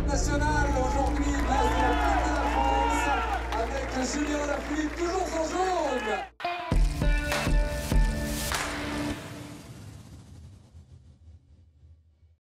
nationale aujourd'hui, place de la Coupe de la France, avec Julien Alaphilippe, toujours en jaune.